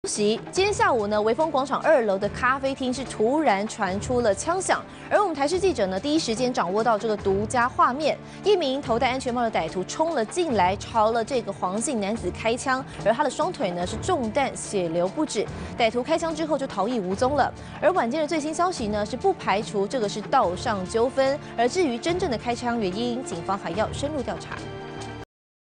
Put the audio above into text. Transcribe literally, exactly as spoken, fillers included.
息，今天下午呢，微风广场二楼的咖啡厅是突然传出了枪响，而我们台视记者呢，第一时间掌握到这个独家画面，一名头戴安全帽的歹徒冲了进来，朝了这个黄姓男子开枪，而他的双腿呢是中弹，血流不止。歹徒开枪之后就逃逸无踪了。而晚间的最新消息呢，是不排除这个是道上纠纷，而至于真正的开枪原因，警方还要深入调查。